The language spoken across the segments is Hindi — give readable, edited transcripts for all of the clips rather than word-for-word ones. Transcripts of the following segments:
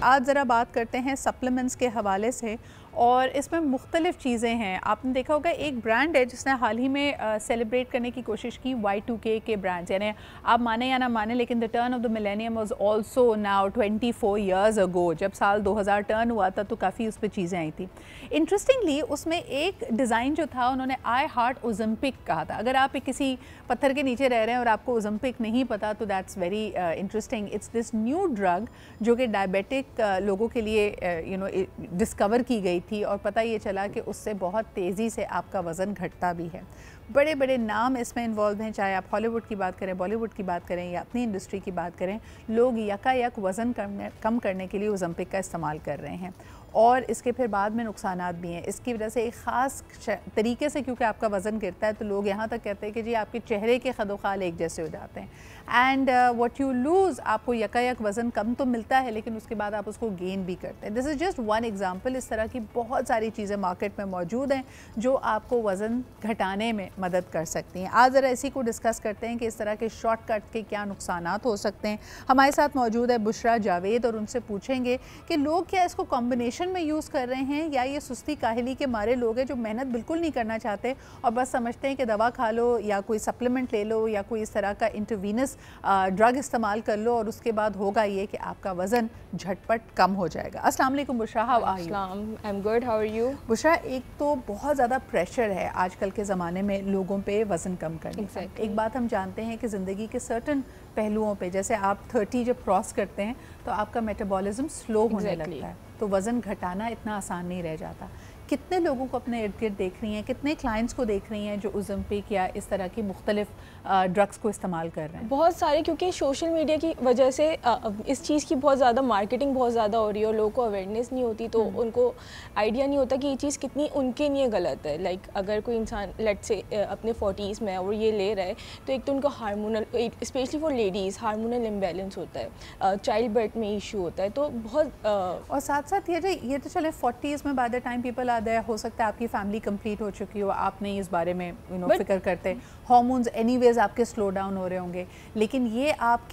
आज ज़रा बात करते हैं सप्लीमेंट्स के हवाले से, और इसमें मुख्तलिफ़ चीज़ें हैं। आपने देखा होगा एक ब्रांड है जिसने हाल ही में सेलिब्रेट करने की कोशिश की Y2K के ब्रांड्स, यानी आप माने या ना माने लेकिन the turn of the millennium was also now 24 years ago. जब साल 2000 टर्न हुआ था तो काफ़ी उस पर चीज़ें आई थी। इंटरेस्टिंगली उसमें एक डिज़ाइन जो था उन्होंने आई हार्ट ओलंपिक कहा था। अगर आप किसी पत्थर के नीचे रह रहे हैं और आपको ओलंपिक नहीं पता तो that's very interesting. It's this new drug जो कि डायबिटिक लोगों के लिए डिस्कवर की गई थी, और पता ये चला कि उससे बहुत तेज़ी से आपका वज़न घटता भी है। बड़े बड़े नाम इसमें इन्वॉल्व हैं, चाहे आप हॉलीवुड की बात करें, बॉलीवुड की बात करें या अपनी इंडस्ट्री की बात करें। लोग यकायक वज़न कम करने के लिए ओलंपिक का इस्तेमाल कर रहे हैं, और इसके फिर बाद में नुकसानात भी हैं। इसकी वजह से एक ख़ास तरीके से क्योंकि आपका वज़न गिरता है तो लोग यहाँ तक कहते हैं कि जी आपके चेहरे के खदोखाल एक जैसे हो जाते हैं। एंड व्हाट यू लूज़, आपको यकायक वज़न कम तो मिलता है लेकिन उसके बाद आप उसको गेन भी करते हैं। This is just one example. इस तरह की बहुत सारी चीज़ें मार्केट में मौजूद हैं जो आपको वज़न घटाने में मदद कर सकती हैं। आज ज़रा इसी को डिस्कस करते हैं कि इस तरह के शॉर्टकट के क्या नुकसानात हो सकते हैं। हमारे साथ मौजूद है बुशरा जावेद, और उनसे पूछेंगे कि लोग क्या इसको कॉम्बिनेशन में यूज़ कर रहे हैं या ये सुस्ती काहली के मारे लोग हैं जो मेहनत बिल्कुल नहीं करना चाहते और बस समझते हैं कि दवा खा लो या कोई सप्लीमेंट ले लो या कोई इस तरह का इंटरवीनस ड्रग इस्तेमाल कर लो और उसके बाद होगा ये कि आपका वज़न झटपट कम हो जाएगा। अस्सलाम वालेकुम Bushra, how are you? I am good, how are you? Bushra, एक तो बहुत ज़्यादा प्रेशर है आजकल के ज़माने में लोगों पे वज़न कम करने का। एक बात हम जानते हैं कि ज़िंदगी के सर्टन पहलुओं पे, जैसे आप 30 जब क्रॉस करते हैं तो आपका मेटाबॉलिज्म स्लो होने लगता है, तो वज़न घटाना इतना आसान नहीं रह जाता। कितने लोगों को अपने इर्द गिर्द देख रही हैं, कितने क्लाइंट्स को देख रही हैं जो ओलंपिक या इस तरह की मुख्तलिफ ड्रग्स को इस्तेमाल कर रहे हैं? बहुत सारे, क्योंकि सोशल मीडिया की वजह से इस चीज़ की बहुत ज़्यादा मार्केटिंग बहुत ज़्यादा हो रही है और लोगों को अवेयरनेस नहीं होती, तो उनको आइडिया नहीं होता कि ये चीज़ कितनी उनके लिए गलत है। लाइक अगर कोई इंसान लेट से अपने 40s में है और ये ले रहा है तो एक तो उनका hormonal, specially for ladies, hormonal imbalance होता है, चाइल्ड बर्थ में इशू होता है, तो बहुत और साथ साथ ये तो चले 40s में बाय द टाइम पीपल आ जाए, हो सकता है आपकी फैमिली कंप्लीट हो चुकी हो, आप नहीं इस बारे में फिक्र करते, हार्मोन्स एनीवेज आपके स्लो डाउन हो रहे होंगे, लेकिन ये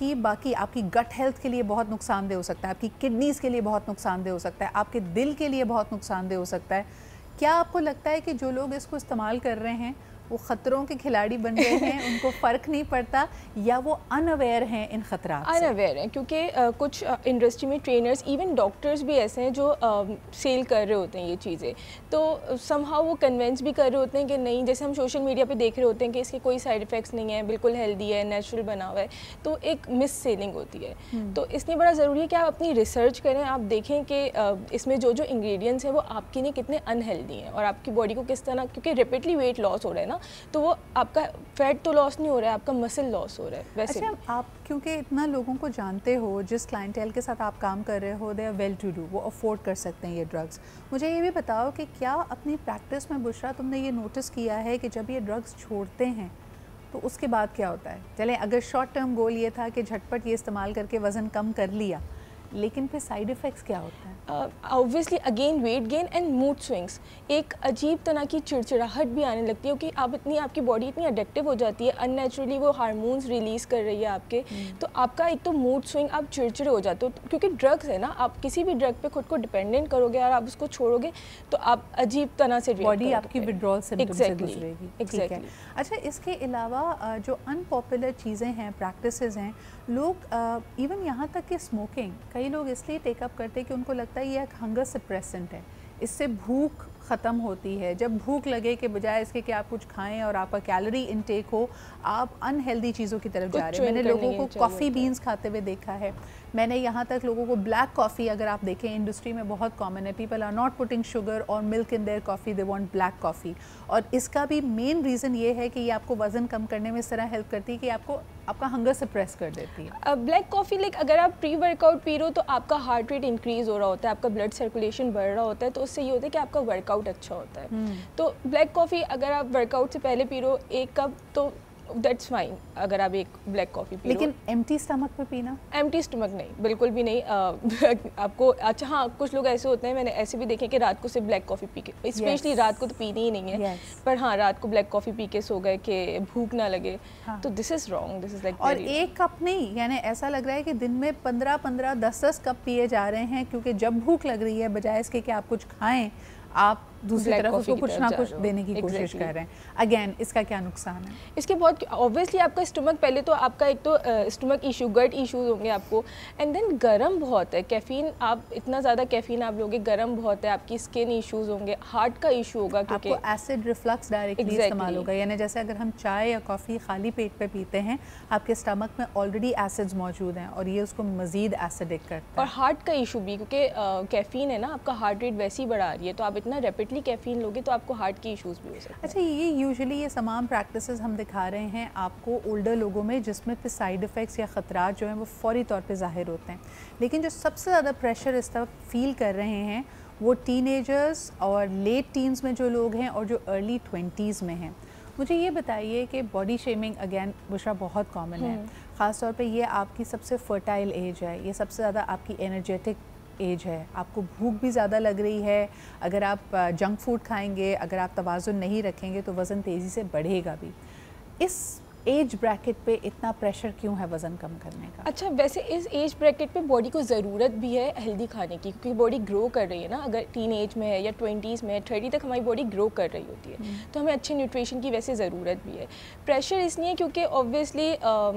आपकी गट हेल्थ के लिए बहुत नुकसानदेह हो सकता है, आपकी किडनीज़ के लिए बहुत नुकसानदेह हो सकता है, आपके दिल के लिए बहुत नुकसानदेह हो सकता है। क्या आपको लगता है कि जो लोग इसको इस्तेमाल कर रहे हैं वो ख़तरों के खिलाड़ी बन गए हैं, उनको फ़र्क नहीं पड़ता, या वो अनअवेयर हैं इन ख़तरात से? अनअवेयर हैं, क्योंकि कुछ इंडस्ट्री में ट्रेनर्स, इवन डॉक्टर्स भी ऐसे हैं जो सेल कर रहे होते हैं ये चीज़ें, तो समहाउ वो कन्वेंस भी कर रहे होते हैं कि नहीं, जैसे हम सोशल मीडिया पे देख रहे होते हैं कि इसके कोई साइड इफ़ेक्ट्स नहीं है, बिल्कुल हेल्दी है, नेचुरल बना हुआ है, तो एक मिस सेलिंग होती है। तो इसलिए बड़ा ज़रूरी है कि आप अपनी रिसर्च करें, आप देखें कि इसमें जो जो इंग्रेडिएंट्स हैं वो आपके लिए कितने अनहेल्दी हैं और आपकी बॉडी को किस तरह, क्योंकि रिपीटली वेट लॉस हो रहा है ना, तो वो आपका फैट तो लॉस नहीं हो रहा है, आपका मसल लॉस हो रहा है। वैसे अच्छा, आप क्योंकि इतना लोगों को जानते हो, जिस क्लाइंटेल के साथ आप काम कर रहे हो, they are well to do, वो अफोर्ड कर सकते हैं ये ड्रग्स। मुझे ये भी बताओ कि क्या अपनी प्रैक्टिस में बुशरा तुमने ये नोटिस किया है कि जब ये ड्रग्स छोड़ते हैं तो उसके बाद क्या होता है? चलें, अगर शॉर्ट टर्म गोल ये था कि झटपट ये इस्तेमाल करके वज़न कम कर लिया, लेकिन फिर साइड इफ़ेक्ट्स क्या होता है? Obviously again weight gain and mood swings, एक अजीब तरह की चिड़चिड़ाहट भी आने लगती है क्योंकि आपकी बॉडी इतनी अडिक्टिव हो जाती है, अननेचुरली वो हार्मोन्स रिलीज़ कर रही है आपके, तो आपका एक तो मूड स्विंग, आप चिड़चिड़े हो जाते हो, क्योंकि ड्रग्स है ना, आप किसी भी ड्रग पे खुद को डिपेंडेंट करोगे और आप उसको छोड़ोगे तो आप अजीब तरह से बॉडी आपकी विड्रॉल सिम्पटम्स से गुजरेगी। एग्जैक्टली। अच्छा, इसके अलावा जो अनपॉपुलर चीज़ें हैं, प्रैक्टिसेस हैं, लोग इवन यहाँ तक कि स्मोकिंग, कई लोग इसलिए टेकअप करते हैं कि उनको लगता है ये एक हंगर सप्रेसेंट है, इससे भूख ख़त्म होती है। जब भूख लगे के बजाय इसके कि आप कुछ खाएं और आपका कैलोरी इनटेक हो, आप अनहेल्दी चीज़ों की तरफ जा रहे हैं। मैंने लोगों को कॉफ़ी बीन्स खाते हुए देखा है, मैंने यहाँ तक लोगों को ब्लैक कॉफ़ी, अगर आप देखें इंडस्ट्री में बहुत कॉमन है, people are not putting sugar और milk in their coffee, they want black coffee. और इसका भी मेन रीज़न ये है कि ये आपको वज़न कम करने में इस तरह हेल्प करती है कि आपका हंगर सप्रेस कर देती है। ब्लैक कॉफ़ी, लाइक अगर आप प्री वर्कआउट पी रहे हो तो आपका हार्ट रेट इंक्रीज़ हो रहा होता है, आपका ब्लड सर्कुलेशन बढ़ रहा होता है, तो उससे ये होता है कि आपका वर्कआउट अच्छा होता है। तो ब्लैक कॉफ़ी अगर आप वर्कआउट से पहले पी रहे हो 1 कप, तो दैट्स फाइन अगर आप एक ब्लैक कॉफ़ी पी। लेकिन एम्प्टी स्टमक पे पीना? एम्प्टी स्टमक नहीं, बिल्कुल भी नहीं। आपको अच्छा, हाँ कुछ लोग ऐसे होते हैं, मैंने ऐसे भी देखे कि रात को सिर्फ ब्लैक कॉफ़ी पी के, स्पेशली रात को तो पीनी ही नहीं है, पर हाँ रात को ब्लैक कॉफ़ी पी के सो गए कि भूख ना लगे, तो this is wrong, this is like. और एक कप नहीं, यानी ऐसा लग रहा है कि दिन में 15-15, 10-10 कप पिए जा रहे हैं, क्योंकि जब भूख लग रही है बजाय इसके कि आप कुछ खाएं, आप दूसरी तरफ उसको कुछ ना कुछ देने की कोशिश कर रहे हैं। अगेन इसका क्या नुकसान है? इसके बहुत ऑब्वियसली आपका स्टमक, पहले तो आपका एक तो स्टमक इशू, गट इश्यूज होंगे आपको, एंड देन गरम बहुत है कैफ़ीन, आप इतना ज़्यादा कैफ़ीन आप लोगे, गरम बहुत है, आपकी स्किन इश्यूज होंगे, हार्ट का इशू होगा, क्योंकि आपको एसिड रिफ्लक्स डायरेक्टली इस्तेमाल होगा। यानी जैसे अगर हम चाय या कॉफ़ी खाली पेट पे पीते हैं, आपके स्टमक में ऑलरेडी एसिड्स मौजूद हैं और ये उसको मज़ीद एसिडिक करता है। और हार्ट का इशू भी, क्योंकि कैफ़ीन है ना, आपका हार्ट रेट वैसे ही बढ़ा रही है, तो आप इतना रैपिडली कैफ़ीन लोगे तो आपको हार्ट की इश्यूज भी हो सकते हैं। अच्छा, ये यूजुअली ये तमाम प्रैक्टिसेस हम दिखा रहे हैं आपको ओल्डर लोगों में, जिसमें फिर साइड इफ़ेक्ट्स या ख़तरात जो हैं वो फ़ौरी तौर पे ज़ाहिर होते हैं। लेकिन जो सबसे ज़्यादा प्रेशर इस तरफ फील कर रहे हैं वो टीनेजर्स और लेट टीन्स में जो लोग हैं और जो अर्ली 20s में हैं। मुझे ये बताइए कि बॉडी शेमिंग अगेन बुशरा बहुत कॉमन है, ख़ास तौर पे ये आपकी सबसे फर्टाइल एज है, ये सबसे ज़्यादा आपकी एनर्जेटिक एज है, आपको भूख भी ज़्यादा लग रही है, अगर आप जंक फूड खाएंगे, अगर आप तवाज़ुन नहीं रखेंगे तो वज़न तेज़ी से बढ़ेगा भी। इस एज ब्रैकेट पे इतना प्रेशर क्यों है वज़न कम करने का? अच्छा, वैसे इस एज ब्रैकेट पे बॉडी को ज़रूरत भी है हेल्दी खाने की, क्योंकि बॉडी ग्रो कर रही है ना, अगर टीन एज में है या 20s में है, 30 तक हमारी बॉडी ग्रो कर रही होती है, तो हमें अच्छे न्यूट्रिशन की वैसे ज़रूरत भी है। प्रेशर इसलिए क्योंकि ऑब्वियसली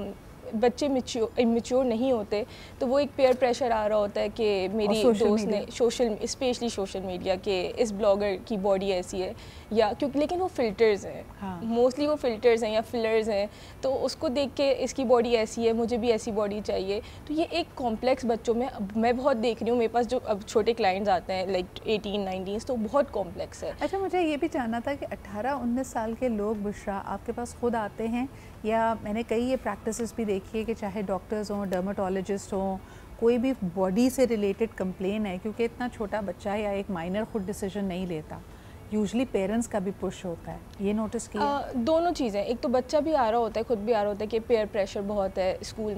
बच्चे इमेच्योर नहीं होते, तो वो एक पेयर प्रेशर आ रहा होता है कि मेरी दोस्त ने स्पेशली सोशल मीडिया के इस ब्लॉगर की बॉडी ऐसी है, या क्योंकि लेकिन वो फ़िल्टर्स हैं, मोस्टली वो फ़िल्टर्स हैं या फिलर्स हैं, तो उसको देख के इसकी बॉडी ऐसी है, मुझे भी ऐसी बॉडी चाहिए। तो ये एक कॉम्प्लेक्स बच्चों में मैं बहुत देख रही हूँ, मेरे पास जो अब छोटे क्लाइंट्स आते हैं लाइक 18-19, तो बहुत कॉम्प्लेक्स है। अच्छा, मुझे ये भी जानना था कि 18-19 साल के लोग बुशरा आपके पास खुद आते हैं, या मैंने कई ये प्रैक्टिसेस भी देखी है कि चाहे डॉक्टर्स हों, डर्माटोलॉजिस्ट हों, कोई भी बॉडी से रिलेटेड कंप्लेन है, क्योंकि इतना छोटा बच्चा या एक माइनर खुद डिसीजन नहीं लेता, यूजली पेरेंट्स का भी पुश होता है, ये नोटिस किया? दोनों चीज़ें, एक तो बच्चा भी आ रहा होता है, खुद भी आ रहा होता है कि पेयर प्रेशर बहुत है, स्कूल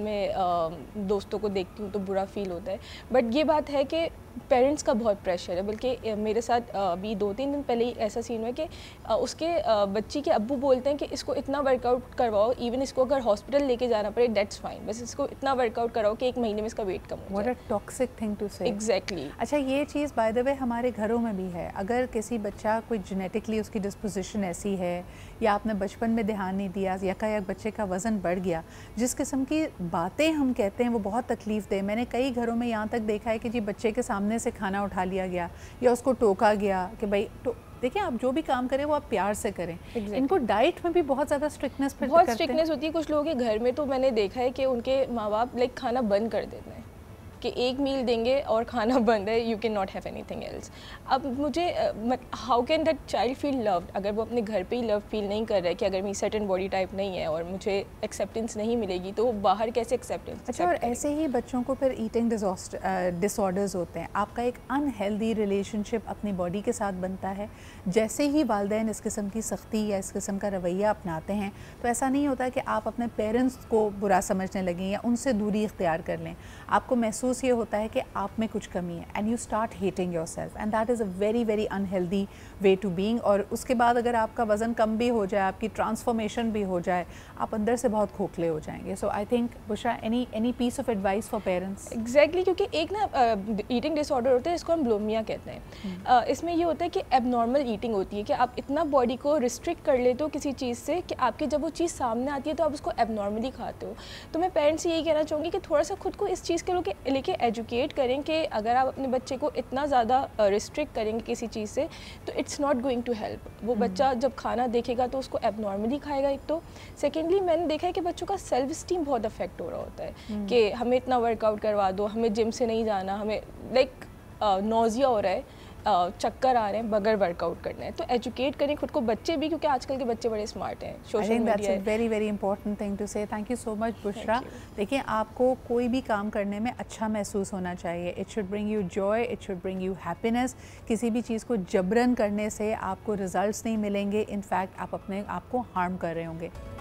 में दोस्तों को देखती हूँ तो बुरा फील होता है, बट ये बात है कि पेरेंट्स का बहुत प्रेशर है। बल्कि मेरे साथ अभी 2-3 दिन पहले ही ऐसा सीन हुआ कि उसके बच्ची के अब्बू बोलते हैं कि इसको इतना वर्कआउट करवाओ, इवन इसको अगर हॉस्पिटल लेके जाना पड़े दैट्स फाइन, बस इसको इतना वर्कआउट कराओ कि 1 महीने में इसका वेट कम हो जाए। What a toxic thing to say. Exactly. अच्छा, ये चीज़ बाय द वे हमारे घरों में भी है, अगर किसी बच्चा कोई जेनेटिकली उसकी डिस्पोजिशन ऐसी है, या आपने बचपन में ध्यान नहीं दिया, यकायक बच्चे का वज़न बढ़ गया, जिस किस्म की बातें हम कहते हैं वो बहुत तकलीफ़ दे। मैंने कई घरों में यहाँ तक देखा है कि जी बच्चे के सामने से खाना उठा लिया गया या उसको टोका गया कि भाई तो देखिए, आप जो भी काम करें वो आप प्यार से करें। इनको डाइट में भी बहुत ज़्यादा स्ट्रिक्टनेस होती है कुछ लोगों के घर में, तो मैंने देखा है कि उनके माँ बाप लाइक खाना बंद कर देते हैं कि एक मील देंगे और खाना बंद है, you can not have anything else. अब मुझे how can that child feel loved अगर वो अपने घर पे ही लव फील नहीं कर रहा है कि अगर मेरी सर्टेन बॉडी टाइप नहीं है और मुझे एक्सेप्टेंस नहीं मिलेगी, तो बाहर कैसे एक्सेप्टेंस? अच्छा, और ऐसे ही बच्चों को फिर ईटिंग डिसऑर्डर्स होते हैं। आपका एक अनहेल्दी रिलेशनशिप अपनी बॉडी के साथ बनता है। जैसे ही वालिदैन इस किस्म की सख्ती या इस किस्म का रवैया अपनाते हैं, तो ऐसा नहीं होता कि आप अपने पेरेंट्स को बुरा समझने लगें या उनसे दूरी इख्तियार कर लें। आपको महसूस ये होता है कि आप में कुछ कमी है, and you start hating yourself, and that is a very very unhealthy way to being. और उसके बाद अगर आपका वज़न कम भी हो जाए, आपकी ट्रांसफॉर्मेशन भी हो जाए, आप अंदर से बहुत खोखले हो जाएंगे। So I think Bushra, any piece of advice for parents? Exactly, क्योंकि एक ना ईटिंग डिसऑर्डर होता है, इसको हम बुलिमिया कहते हैं। इसमें ये होता है कि एबनॉर्मल ईटिंग होती है कि आप इतना बॉडी को रिस्ट्रिक्ट कर लेते हो किसी चीज़ से कि आपकी जब वो चीज़ सामने आती है तो आप उसको एबनॉर्मली खाते हो। तो मैं पेरेंट्स से यही कहना चाहूँगी कि थोड़ा सा खुद को इस चीज़ के लेके एजुकेट करें कि अगर आप अपने बच्चे को इतना ज़्यादा रिस्ट्रिक्ट करेंगे किसी चीज़ से, तो it's not going to help. वो बच्चा जब खाना देखेगा तो उसको एबनॉर्मली खाएगा, एक तो। सेकेंडली, मैंने देखा है कि बच्चों का सेल्फ स्टीम बहुत अफेक्ट हो रहा होता है कि हमें इतना वर्कआउट करवा दो, हमें जिम से नहीं जाना, हमें लाइक नोज़िया हो रहा है, चक्कर आ रहे हैं बगैर वर्कआउट करना है। तो एजुकेट करें खुद को, बच्चे भी, क्योंकि आजकल के बच्चे बड़े स्मार्ट हैं। सोशल मीडिया है। Very very important thing to say. Thank you so much Bushra. देखिए, आपको कोई भी काम करने में अच्छा महसूस होना चाहिए। It should bring you joy, it should bring you happiness. किसी भी चीज़ को जबरन करने से आपको रिजल्ट्स नहीं मिलेंगे, इनफैक्ट आप अपने आप को हार्म कर रहे होंगे।